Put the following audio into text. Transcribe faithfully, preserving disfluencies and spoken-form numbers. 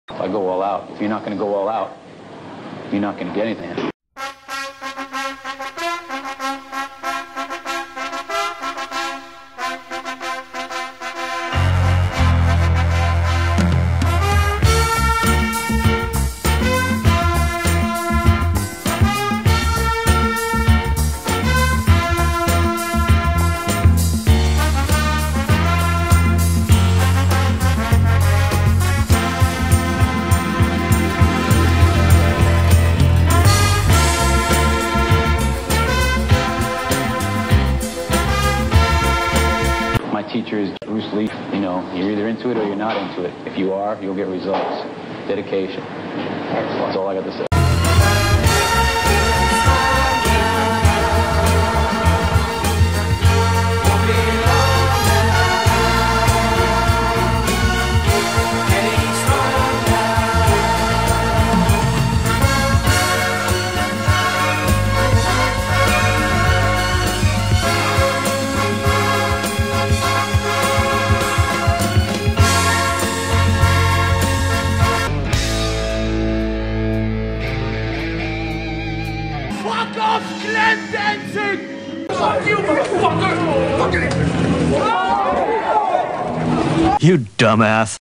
I go all out. If you're not going to go all out, you're not going to get anything. My teacher is Bruce Lee. You know, you're either into it or you're not into it. If you are, you'll get results. Dedication. That's all I got to say. Fuck off, Danzig! Fuck you, motherfucker! You dumbass.